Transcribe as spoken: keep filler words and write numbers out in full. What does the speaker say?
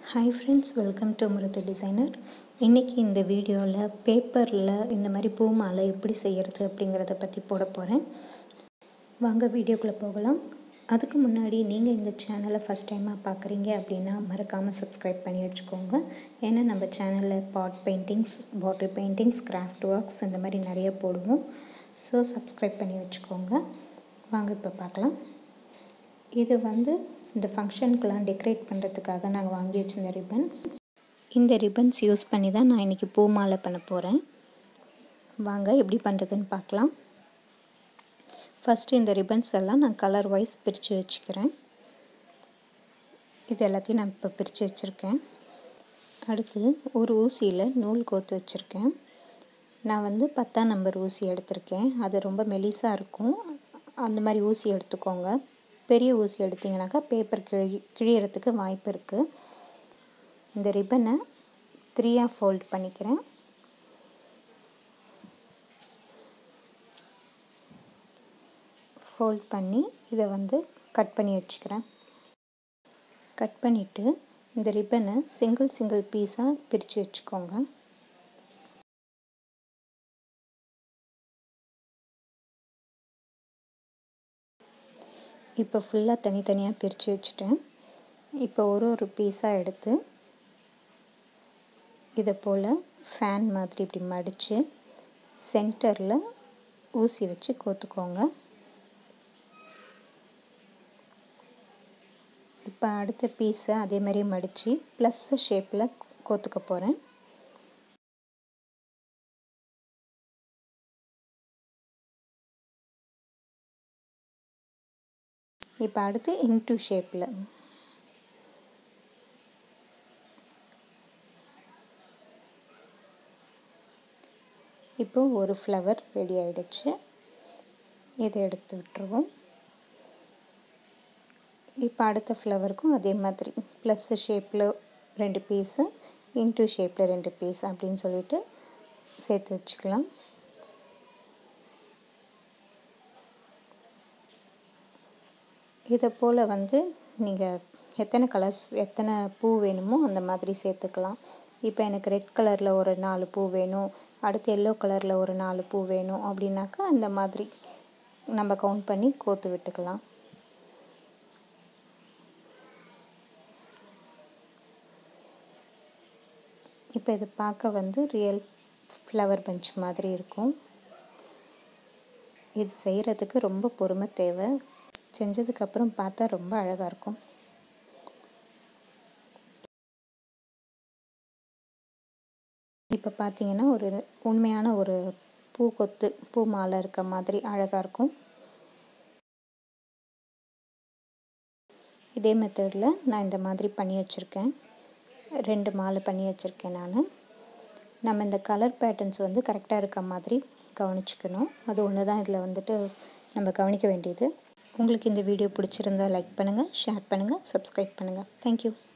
Hi friends, welcome to Mridhu designer. இன்னைக்கு இந்த வீடியோவில் பேப்பரில் இந்த மாதிரி பூ மாலை எப்படி செய்கிறது அப்படிங்கிறத பற்றி போட போகிறேன். வாங்க வீடியோக்குள்ளே போகலாம். அதுக்கு முன்னாடி நீங்கள் எங்கள் சேனலை ஃபஸ்ட் டைமாக பார்க்குறீங்க அப்படின்னா மறக்காமல் சப்ஸ்கிரைப் பண்ணி வச்சுக்கோங்க. ஏன்னா நம்ம சேனலில் pot paintings, bottle paintings, craft works இந்த மாதிரி நிறைய போடுவோம். ஸோ சப்ஸ்கிரைப் பண்ணி வச்சுக்கோங்க. வாங்க இப்போ பார்க்கலாம். இது வந்து இந்த ஃபங்க்ஷனுக்கெலாம் டெக்கரேட் பண்ணுறதுக்காக நாங்கள் வாங்கி வச்சுருந்த ரிப்பன்ஸ். இந்த ரிப்பன்ஸ் யூஸ் பண்ணி தான் நான் இன்றைக்கி பூ மாலை பண்ண போகிறேன். வாங்க எப்படி பண்ணுறதுன்னு பார்க்கலாம். ஃபஸ்ட்டு இந்த ரிப்பன்ஸ் எல்லாம் நான் கலர் வைஸ் பிரித்து வச்சுக்கிறேன். இது எல்லாத்தையும் நான் இப்போ பிரித்து வச்சுருக்கேன். அடுத்து ஒரு ஊசியில் நூல் கோத்து வச்சுருக்கேன். நான் வந்து பத்தாம் நம்பர் ஊசி எடுத்திருக்கேன். அது ரொம்ப மெலிசாக இருக்கும். அந்த மாதிரி ஊசி எடுத்துக்கோங்க. பெரிய ஊசி எடுத்திங்கனாக்கா பேப்பர் கிழி கிழியறதுக்கு வாய்ப்பு இருக்குது. இந்த ரிப்பனை த்ரீயாக ஃபோல்ட் பண்ணிக்கிறேன். ஃபோல்ட் பண்ணி இதை வந்து கட் பண்ணி வச்சுக்கிறேன். கட் பண்ணிவிட்டு இந்த ரிப்பனை சிங்கிள் சிங்கிள் பீஸாக பிரித்து வச்சுக்கோங்க. இப்போ ஃபுல்லாக தனித்தனியாக பிரித்து வச்சுட்டேன். இப்போ ஒரு ஒரு பீஸாக எடுத்து இதை போல் ஃபேன் மாதிரி இப்படி மடித்து சென்டரில் ஊசி வச்சு கோத்துக்கோங்க. இப்போ அடுத்த பீஸை அதே மாதிரி மடித்து ப்ளஸ் ஷேப்பில் கோத்துக்க போகிறேன். இப்போ அடுத்து இன்டூ ஷேப்பில் இப்போ ஒரு ஃப்ளவர் ரெடி ஆகிடுச்சு. இதை எடுத்து விட்டுருவோம். இப்போ அடுத்த ஃப்ளவருக்கும் அதே மாதிரி ப்ளஸ் ஷேப்பில் ரெண்டு பீஸு, இன்டூ ஷேப்பில் ரெண்டு பீஸ் அப்படின்னு சொல்லிட்டு சேர்த்து வச்சுக்கலாம். இதை போல் வந்து நீங்கள் எத்தனை கலர்ஸ் எத்தனை பூ வேணுமோ அந்த மாதிரி சேர்த்துக்கலாம். இப்போ எனக்கு ரெட் கலரில் ஒரு நாலு பூ வேணும், அடுத்து எல்லோ கலரில் ஒரு நாலு பூ வேணும் அப்படின்னாக்கா அந்த மாதிரி நம்ம கவுண்ட் பண்ணி கோத்து விட்டுக்கலாம். இப்போ இது பார்க்க வந்து ரியல் ஃப்ளவர் பஞ்ச் மாதிரி இருக்கும். இது செய்கிறதுக்கு ரொம்ப பொறுமை தேவை. செஞ்சதுக்கப்புறம் பார்த்தா ரொம்ப அழகாக இருக்கும். இப்போ பார்த்தீங்கன்னா ஒரு உண்மையான ஒரு பூ கொத்து பூ மாலை இருக்க மாதிரி அழகாக இருக்கும். இதே மெத்தடில் நான் இந்த மாதிரி பண்ணி வச்சுருக்கேன். ரெண்டு மாலை பண்ணி வச்சுருக்கேன் நான். நம்ம இந்த கலர் பேட்டர்ன்ஸ் வந்து கரெக்டாக இருக்க மாதிரி கவனிச்சுக்கணும். அது ஒன்று தான் இதில் வந்துட்டு நம்ம கவனிக்க வேண்டியது. உங்களுக்கு இந்த வீடியோ பிடிச்சிருந்தால் லைக் பண்ணுங்கள், ஷேர் பண்ணுங்கள், சப்ஸ்கிரைப் பண்ணுங்கள். தேங்க்யூ.